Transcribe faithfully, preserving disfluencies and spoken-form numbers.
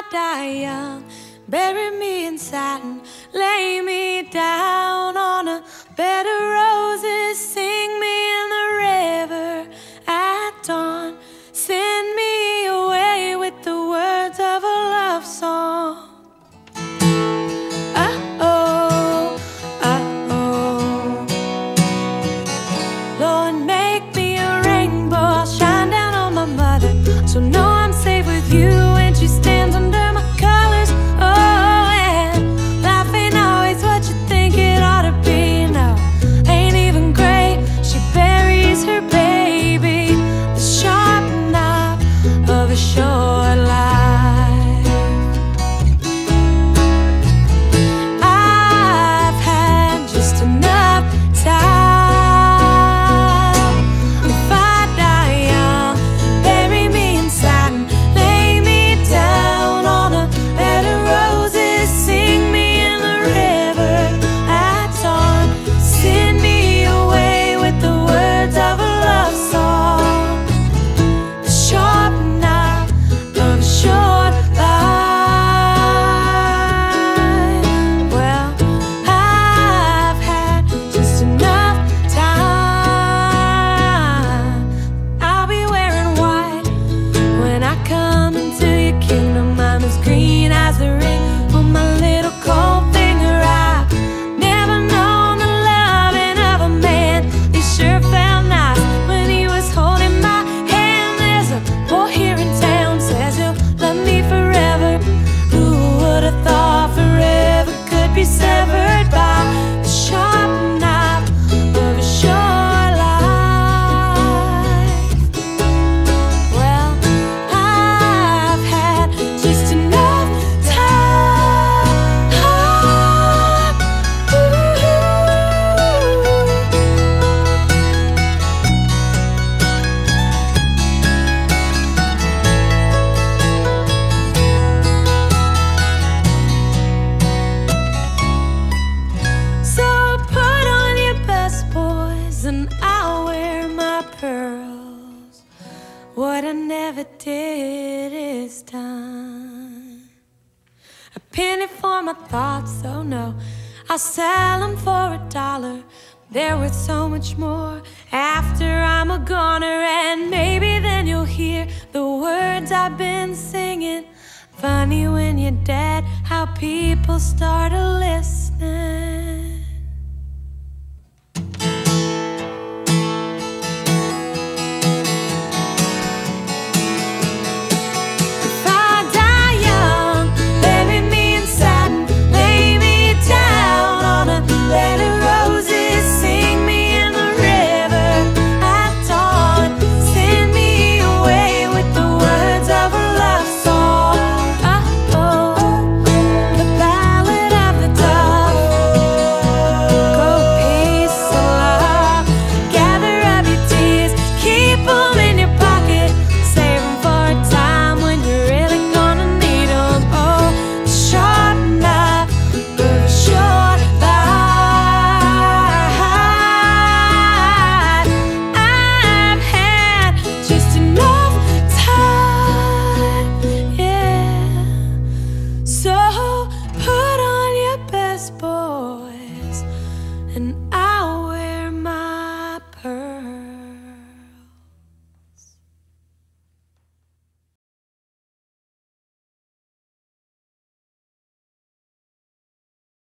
die young, bury me in satin, lay me down on a bed of roses, sing me in the river at dawn, send me away with the words of a love song. Uh-oh, uh-oh, Lord, make me a rainbow, I'll shine down on my mother, so know I'm safe with you when she stands under my colors. Oh, and life ain't always what you think it ought to be. No, ain't even great. She buries her baby, the sharp knife of a short life. I've had just enough time. If I die young, bury me in satin, lay me down on a bed of roses, sing me in the river at dawn, send me away with the words of a love song, the sharp knife of a short life. Well, I've had just enough time. I'll be wearing white when I come into your kingdom. I'm as green as the ring on my little cold finger. I've never known the loving of a man. He sure felt nice when he was holding my hand. There's a boy here in town says he'll love me forever. Who would have thought forever could be severed by the sharp knife of a short life? Well, I've had just enough time. Ooh. So put on your best, boys, and I'll wear my pearls. What I never did is done. A penny for my thoughts, oh no, I'll sell them for a dollar. They're worth so much more after I'm a goner, and maybe then you'll hear the words I've been singing. Funny when you're dead, how people start a listening.